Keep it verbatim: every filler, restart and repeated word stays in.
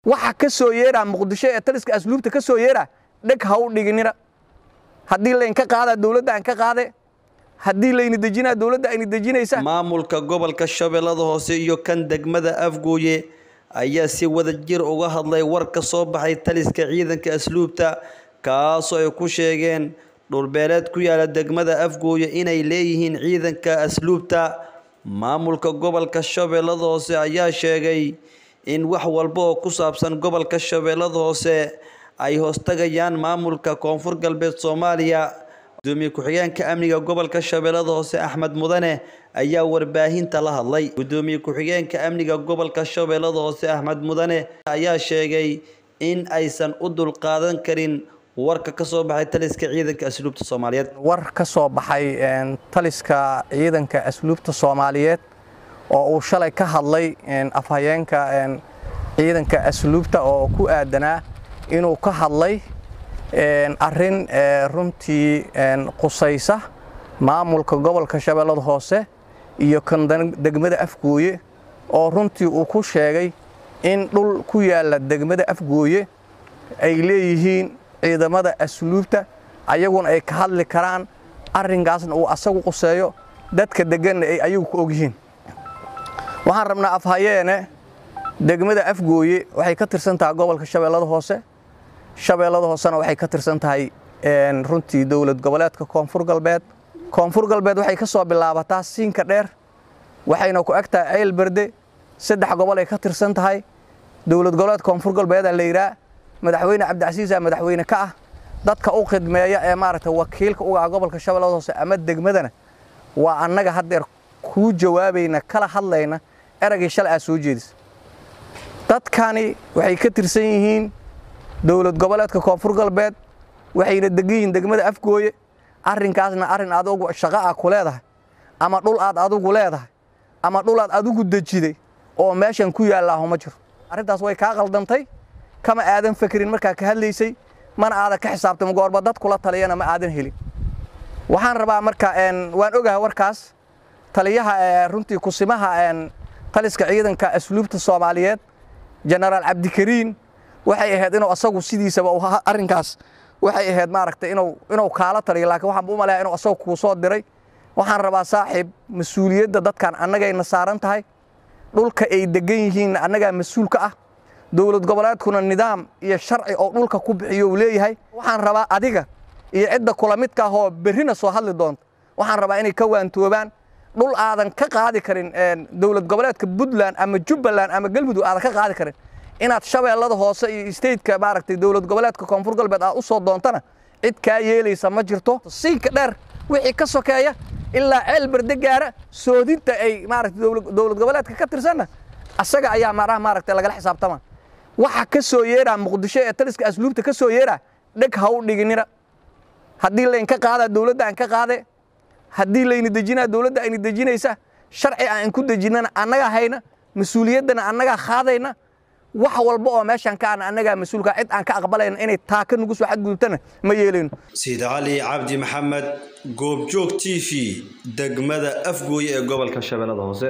waxa ka soo yeera Muqdisho ee taliska asluubta ka soo yeera dhig ha u dhiginina haddii la inka qaada dawladda aan ka qaade haddii la in dejina dawladda ay dejinaysa maamulka gobolka Shabeellada Hoose iyo kan degmada Afgooye ayaa si wada jir uga hadlay war ka soo baxay taliska ciidanka asluubta kaas oo ay ku sheegeen dhulbeeleed ku yaala degmada Afgooye inay leeyihiin ciidanka asluubta maamulka gobolka Shabeellada Hoose ayaa sheegay in wax walba oo ku saabsan gobolka Shabeellada Hoose ay hoostagayaan maamulka Koonfur Galbeed Soomaaliya gudoomiye ku-xigeenka amniga gobolka Shabeellada Hoose Axmed Mudane ayaa warbaahinta la hadlay gudoomiye ku-xigeenka amniga gobolka Shabeellada Hoose Axmed Mudane ayaa sheegay in aysan u dul qaadan karin warka ka soo baxay taliska ciidanka asluubta Soomaaliyeed war ka soo baxay taliska ciidanka asluubta Soomaaliyeed oo uu shalay ka hadlay afhayeenka ciidanka asluubta oo ku aadanaa inuu ka hadlay arrin runtii qusaysa maamulka gobolka Shabeellada Hoose iyo kan degmada Afgooye oo runtii uu ku sheegay in dhul ku yaala degmada Afgooye ay leeyihiin ciidamada asluubta ayaguna ay ka hadli karaan arrinkaasna uu asagu quseeyo dadka degan ay ayagu ku ogyihiin waxaan rabnaa afhayeene degmada Afgooye waxay ka tirsan tahay gobolka Shabeellada Hoose Shabeellada Hoosena waxay ka tirsan tahay een runtii dawlad goboleedka Koonfur Galbeed Koonfur Galbeed waxay ka soo bilaabataa siinka dheer waxayna ku agtaa Ceel Berde saddex gobol ay ka tirsan tahay dawlad goboleedka Koonfur Galbeed la yiraahdo madaxweyne Cabdicasiis ah madaxweyne ka ah dadka u khidmeeya ee maaragtay wakiilka uga gobolka Shabeellada Hoose ama degmadana waa annaga hadeer ku jawaabayna kala hadlayna eragay shalay soo jeedis dadkani waxay ka tirsan yihiin dawlad goboleedka Koonfur Galbeed waxayna degan degmada Afgooye arrinkaasna arrin aad ugu shaqo ah ku leedahay ama dhul aad adigu leedahay ama dhul aad adigu dejiday oo meeshan ku yaala ma jiro arrintaas way ka qaldantay kama aadan fikirin marka ka hadlaysay mana aad ka xisaabtamo goorba dad kula taliyana ma aadan helin waxaan rabaa marka een waan ogahay warkaas taliyaha runtii ku simaha een taliska ciidanka asluubta Soomaaliyeed General Cabdikariin waxay ahayd inuu asagu sidiisaba uu arrinkaas waxay ahayd maaragtay inuu inuu kaala taliyo laakiin waxaan u maleeyaa inuu asagu ku soo diray waxaan rabaa saaxiib mas'uuliyadda dadkan annagayna saaran tahay dhulka ay degan yihiin annaga mas'uul ka ah dawlad goboleedkuna nidaam iyo sharci oo dhulka ku bixiyo leeyahay waxaan rabaa adiga iyo cidda kula midka ah oo berrina soo hadli doonto waxaan rabaa inay ka waantoobaan dhul aadan ka qaadi karin dawlad goboleedka Puntland ama Jubbaland ama Galmudug aadan ka qaadi karin inaad Shabeellada Hoose iyo state-ka maaragtay dawlad goboleedka Koonfur Galbeed aad u soo doontana cid ka yeelaysa ma jirto siinka dheer wixii ka sokeeya ilaa Ceel Berde gaara soodinta ay maaragtay dawlad goboleedka ka tirsan asaga ayaa maraha maaragtay laga xisaabtama waxa ka soo yeera Muqdisho ee taliska asluubta ka soo yeera dhig ha u dhiginina haddii la inka qaada dawladda aan ka qaade haddii la in dejina dawladda ay dejinaysa sharci aan ku dejinana annaga hayna mas'uuliyadana annaga qaadayna wax walba oo meeshan ka aan annaga mas'uulka cid aan ka aqbalayna inay taa ka nugu soo xadgudubtana ma yeelin Sayid Ali Cabdi Maxamed Goobjoog T V degmada Afgooye ee gobolka Shabeellada Hoose.